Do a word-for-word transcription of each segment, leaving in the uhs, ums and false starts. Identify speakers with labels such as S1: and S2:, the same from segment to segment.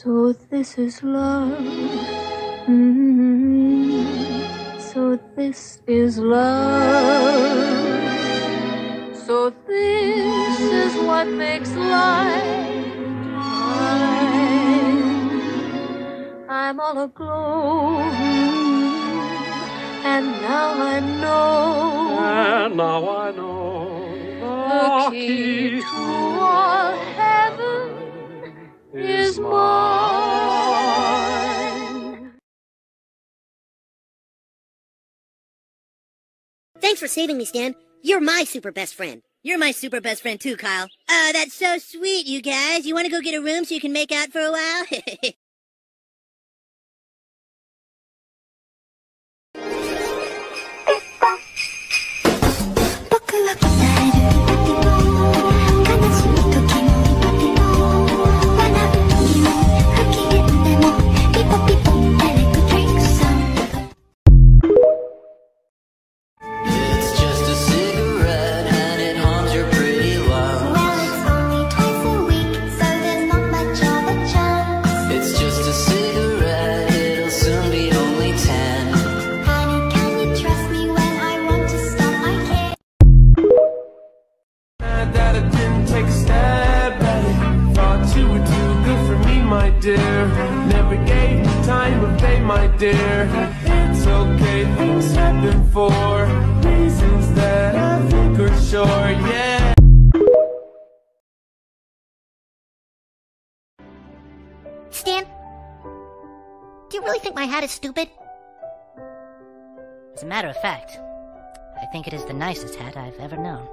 S1: So this is love. Mm-hmm. So this is love. So this is what makes life divine. I'm all aglow, and now I know.
S2: And now I know
S1: The key to all heaven is mine.
S3: Thanks for saving me, Stan. You're my super best friend.
S4: You're my super best friend too, Kyle. Oh, that's so sweet, you guys. You want to go get a room so you can make out for a while?
S5: Never gave me time of day, my dear. It's okay, things happen for reasons that I think are sure, yeah.
S3: Stan, do you really think my hat is stupid?
S6: As a matter of fact, I think it is the nicest hat I've ever known.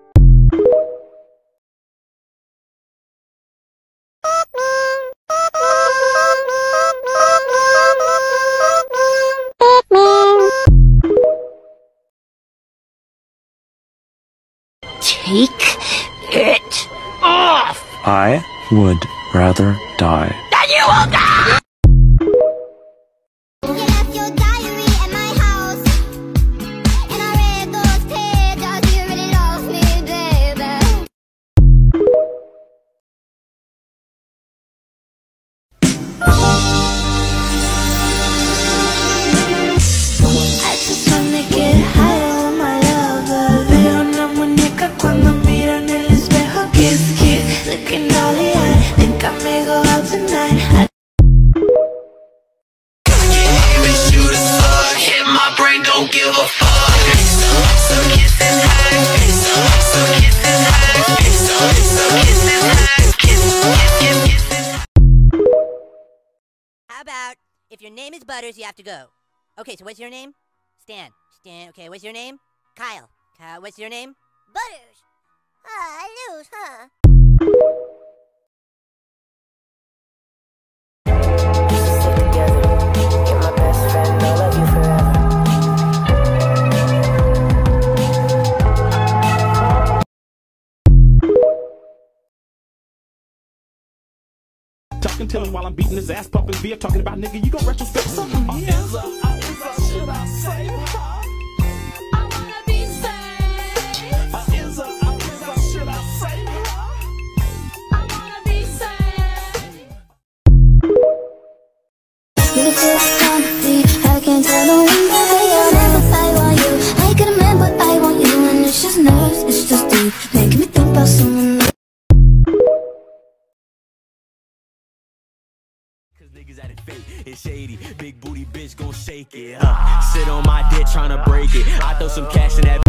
S3: Take it off!
S7: I would rather die.
S3: Then you will die!
S8: You left your diary at my house, and I read those pages. You really lost me, baby. I just wanna get high on my lover. Veo una muñeca cuando miro en el espejo. Kiss, kiss, looking dolly eye. Think I may go out tonight. I
S5: Shoot a slug, hit my brain, don't give a fuck. So kisses high, so kisses high, so kisses high, kiss, kiss, kisses.
S4: How about, if your name is Butters, you have to go. Okay, so what's your name? Stan. Stan, okay, what's your name? Kyle. Kyle, what's your name?
S8: Butters. Ah, I lose, huh?
S5: Talking to him while I'm beating his ass, pumping beer, talking about nigga, you gon' retrospect something. Yeah. Is a, should I say her?
S8: I wanna be saved.
S5: Uh, is a, uh, is a, should I say her?
S8: I wanna be saved.
S9: This is something I can't tell no one that I remember I want you. I can remember I want you, and it's just nerves, it's just deep, making me think about someone else.
S5: Niggas at it fake, it's shady. Big booty bitch gon' shake it. Uh, sit on my dick tryna break it. I throw some cash in that.